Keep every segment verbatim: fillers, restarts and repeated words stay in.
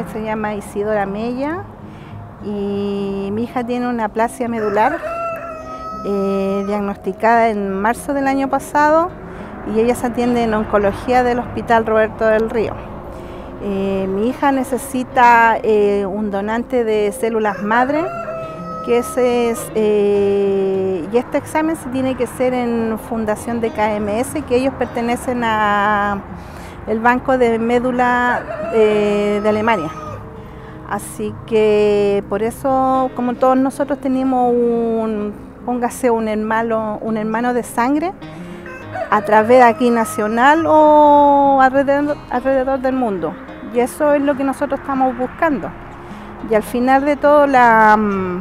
se llama Isidora Mella y mi hija tiene una aplasia medular eh, diagnosticada en marzo del año pasado y ella se atiende en oncología del Hospital Roberto del Río. Eh, mi hija necesita eh, un donante de células madre, que ese es, eh, y este examen se tiene que hacer en Fundación de K M S, que ellos pertenecen a el Banco de Médula eh, de Alemania. Así que por eso, como todos nosotros tenemos un, póngase un hermano, un hermano de sangre, a través de aquí nacional o alrededor, alrededor del mundo. Y eso es lo que nosotros estamos buscando. Y al final de todo, la,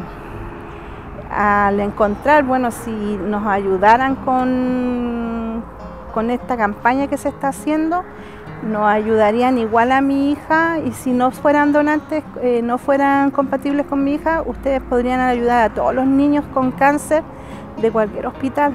al encontrar, bueno, si nos ayudaran con, con esta campaña que se está haciendo, nos ayudarían igual a mi hija, y si no fueran donantes, eh, no fueran compatibles con mi hija, ustedes podrían ayudar a todos los niños con cáncer de cualquier hospital.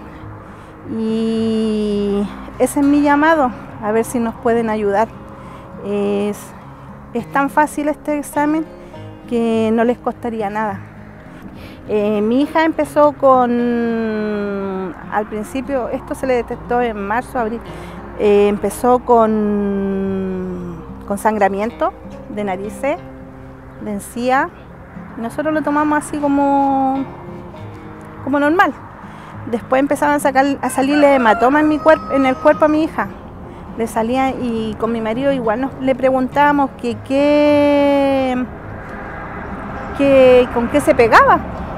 Y ese es mi llamado, a ver si nos pueden ayudar. Es, es tan fácil este examen que no les costaría nada. Eh, mi hija empezó con, al principio, esto se le detectó en marzo, abril, eh, empezó con, con sangramiento de narices, de encía. Nosotros lo tomamos así como, como normal. Después empezaron a, sacar, a salirle hematomas en, mi cuerpo, en el cuerpo a mi hija. Le salían, y con mi marido igual nos le preguntábamos que, que, que con qué se pegaba.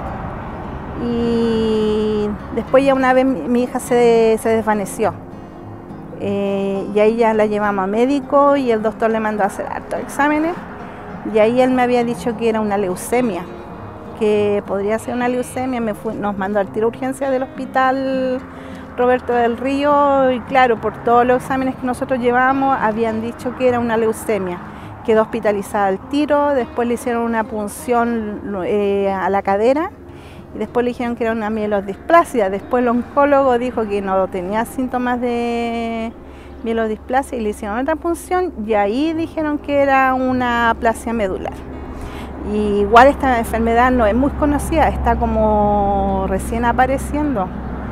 Y después ya una vez mi, mi hija se, se desvaneció. Eh, y ahí ya la llevamos a médico y el doctor le mandó a hacer hartos exámenes. Y ahí él me había dicho que era una leucemia, que podría ser una leucemia. Me fue, nos mandó al tiro urgencia del Hospital Roberto del Río y claro, por todos los exámenes que nosotros llevamos habían dicho que era una leucemia. Quedó hospitalizada al tiro, después le hicieron una punción eh, a la cadera y después le dijeron que era una mielodisplasia. Después el oncólogo dijo que no tenía síntomas de mielodisplasia y le hicieron otra punción y ahí dijeron que era una aplasia medular. Y igual esta enfermedad no es muy conocida, está como recién apareciendo.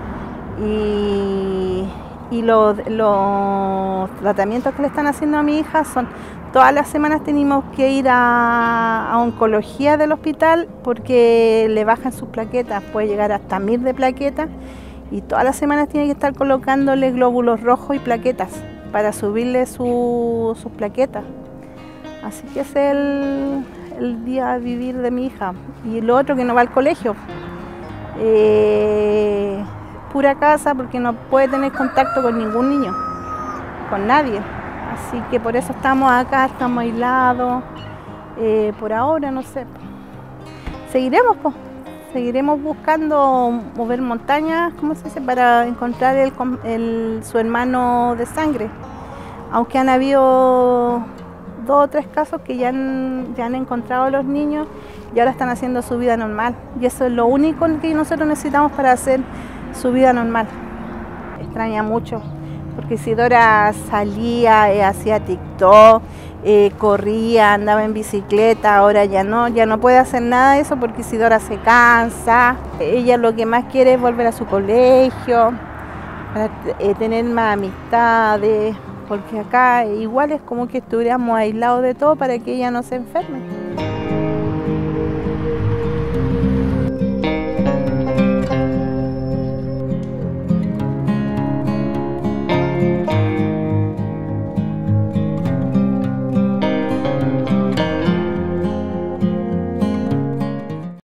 Y, y los, los tratamientos que le están haciendo a mi hija son, todas las semanas tenemos que ir a, a oncología del hospital porque le bajan sus plaquetas, puede llegar hasta mil de plaquetas, y todas las semanas tiene que estar colocándole glóbulos rojos y plaquetas para subirle su, sus plaquetas. Así que ese es el, el día a vivir de mi hija. Y lo otro, que no va al colegio. Eh, pura casa porque no puede tener contacto con ningún niño, con nadie. Así que por eso estamos acá, estamos aislados. Eh, por ahora, no sé. Seguiremos, pues. Seguiremos buscando mover montañas, ¿cómo se dice?, para encontrar el, el, su hermano de sangre. Aunque han habido dos o tres casos que ya han, ya han encontrado a los niños y ahora están haciendo su vida normal. Y eso es lo único que nosotros necesitamos para hacer su vida normal. Extraña mucho, porque Isidora salía, eh, hacía TikTok, eh, corría, andaba en bicicleta, ahora ya no, ya no puede hacer nada de eso porque Isidora se cansa. Ella lo que más quiere es volver a su colegio, para eh, tener más amistades, porque acá igual es como que estuviéramos aislados de todo para que ella no se enferme.